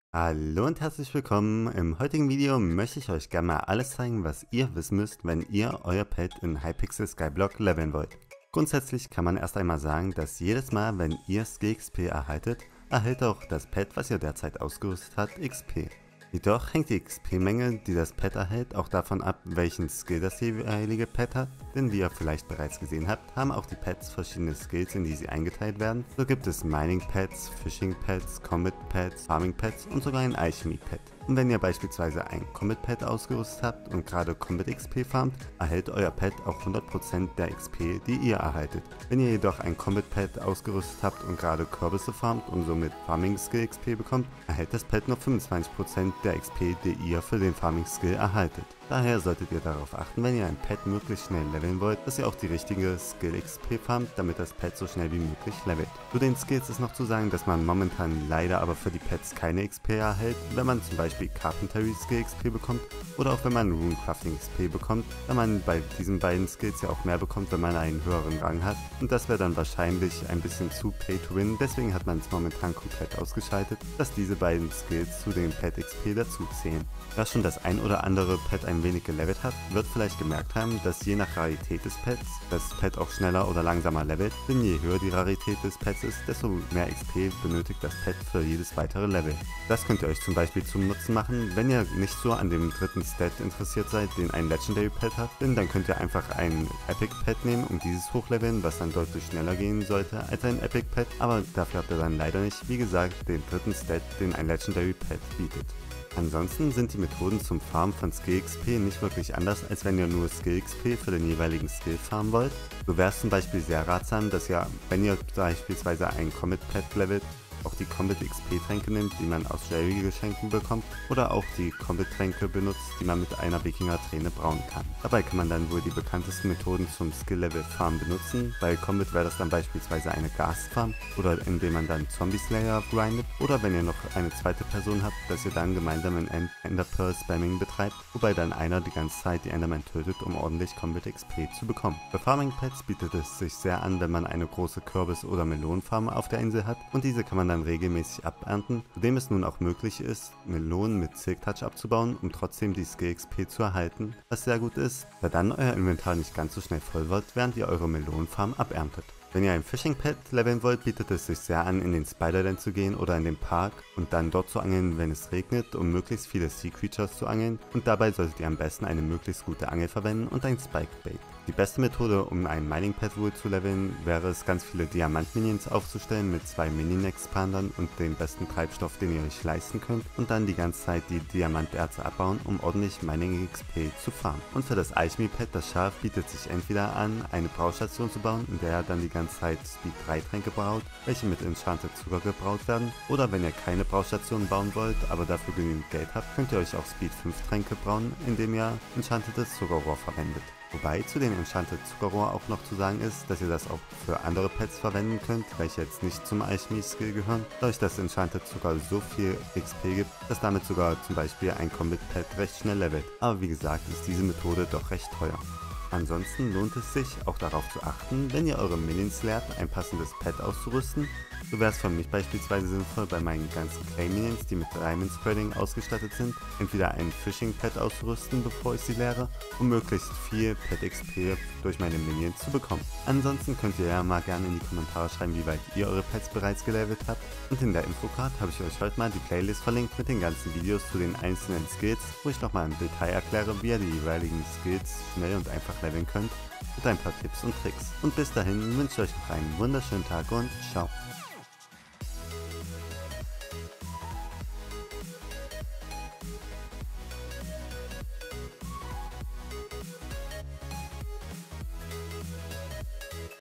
Hallo und herzlich willkommen. Im heutigen Video möchte ich euch gerne mal alles zeigen, was ihr wissen müsst, wenn ihr euer Pet in Hypixel Skyblock leveln wollt. Grundsätzlich kann man erst einmal sagen, dass jedes Mal, wenn ihr SkXP erhaltet, erhält auch das Pet, was ihr derzeit ausgerüstet habt, XP. Jedoch hängt die XP-Menge, die das Pet erhält, auch davon ab, welchen Skill das jeweilige Pet hat, denn wie ihr vielleicht bereits gesehen habt, haben auch die Pets verschiedene Skills, in die sie eingeteilt werden. So gibt es Mining Pets, Fishing Pets, Combat Pets, Farming Pets und sogar ein Alchemy Pet. Und wenn ihr beispielsweise ein Combat Pet ausgerüstet habt und gerade Combat XP farmt, erhält euer Pet auch 100% der XP, die ihr erhaltet. Wenn ihr jedoch ein Combat Pet ausgerüstet habt und gerade Kürbisse farmt und somit Farming Skill XP bekommt, erhält das Pet nur 25% der XP, die ihr für den Farming Skill erhaltet. Daher solltet ihr darauf achten, wenn ihr ein Pet möglichst schnell leveln wollt, dass ihr auch die richtige Skill XP farmt, damit das Pet so schnell wie möglich levelt. Zu den Skills ist noch zu sagen, dass man momentan leider aber für die Pets keine XP erhält, wenn man zum Beispiel Carpentry Skill XP bekommt oder auch wenn man Runecrafting XP bekommt, da man bei diesen beiden Skills ja auch mehr bekommt, wenn man einen höheren Rang hat, und das wäre dann wahrscheinlich ein bisschen zu Pay to Win, deswegen hat man es momentan komplett ausgeschaltet, dass diese beiden Skills zu den Pet XP dazu zählen. Da schon das ein oder andere Pet ein wenig gelevelt hat, wird vielleicht gemerkt haben, dass je nach Rarität des Pets das Pet auch schneller oder langsamer levelt, denn je höher die Rarität des Pets ist, desto mehr XP benötigt das Pet für jedes weitere Level. Das könnt ihr euch zum Beispiel zum Nutzen machen, wenn ihr nicht so an dem dritten Stat interessiert seid, den ein Legendary Pet hat, denn dann könnt ihr einfach ein Epic Pet nehmen und dieses hochleveln, was dann deutlich schneller gehen sollte als ein Epic Pet, aber dafür habt ihr dann leider nicht, wie gesagt, den dritten Stat, den ein Legendary Pet bietet. Ansonsten sind die Methoden zum Farmen von Skill XP nicht wirklich anders, als wenn ihr nur Skill XP für den jeweiligen Skill farmen wollt. So wäre es zum Beispiel sehr ratsam, dass ihr, wenn ihr beispielsweise ein Combat Pet levelt, auch die Combat XP Tränke nimmt, die man aus Jerry Geschenken bekommt, oder auch die Combat Tränke benutzt, die man mit einer Wikinger Träne brauen kann. Dabei kann man dann wohl die bekanntesten Methoden zum Skill Level Farm benutzen. Bei Combat wäre das dann beispielsweise eine Ghast Farm, oder indem man dann Zombie Slayer grindet, oder wenn ihr noch eine zweite Person habt, dass ihr dann gemeinsam ein Ender Pearl Spamming betreibt, wobei dann einer die ganze Zeit die Enderman tötet, um ordentlich Combat XP zu bekommen. Bei Farming Pets bietet es sich sehr an, wenn man eine große Kürbis- oder Melonenfarm auf der Insel hat, und diese kann man dann regelmäßig abernten, zudem es nun auch möglich ist, Melonen mit Silk Touch abzubauen, um trotzdem die Skill XP zu erhalten, was sehr gut ist, da dann euer Inventar nicht ganz so schnell voll wird, während ihr eure Melonenfarm aberntet. Wenn ihr ein Fishing Pet leveln wollt, bietet es sich sehr an, in den Spiderland zu gehen oder in den Park und dann dort zu angeln, wenn es regnet, um möglichst viele Sea Creatures zu angeln, und dabei solltet ihr am besten eine möglichst gute Angel verwenden und ein Spike Bait. Die beste Methode, um ein Mining Pet wohl zu leveln, wäre es, ganz viele Diamant-Minions aufzustellen mit 2 Mini-Expandern und den besten Treibstoff, den ihr euch leisten könnt, und dann die ganze Zeit die Diamanterze abbauen, um ordentlich Mining XP zu farmen. Und für das Alchemy Pet, das Schaf, bietet sich entweder an, eine Braustation zu bauen, in der er dann die ganze Zeit Speed 3 Tränke braut, welche mit Enchanted Zucker gebraut werden, oder wenn ihr keine Braustation bauen wollt, aber dafür genügend Geld habt, könnt ihr euch auch Speed 5 Tränke brauen, indem ihr Enchantedes Zuckerrohr verwendet. Wobei zu den Enchanted Zuckerrohr auch noch zu sagen ist, dass ihr das auch für andere Pets verwenden könnt, welche jetzt nicht zum Alchemy Skill gehören, dadurch dass Enchanted Zucker so viel XP gibt, dass damit sogar zum Beispiel ein Combat Pet recht schnell levelt. Aber wie gesagt, ist diese Methode doch recht teuer. Ansonsten lohnt es sich auch darauf zu achten, wenn ihr eure Minions lehrt, ein passendes Pet auszurüsten. So wäre es für mich beispielsweise sinnvoll, bei meinen ganzen Clay Minions, die mit Diamond Spreading ausgestattet sind, entweder ein Fishing Pet auszurüsten, bevor ich sie lehre, um möglichst viel Pet XP durch meine Minions zu bekommen. Ansonsten könnt ihr ja mal gerne in die Kommentare schreiben, wie weit ihr eure Pets bereits gelevelt habt. Und in der Infocard habe ich euch heute mal die Playlist verlinkt mit den ganzen Videos zu den einzelnen Skills, wo ich nochmal im Detail erkläre, wie ihr die jeweiligen Skills schnell und einfach leveln könnt, mit ein paar Tipps und Tricks. Und bis dahin wünsche ich euch noch einen wunderschönen Tag und ciao.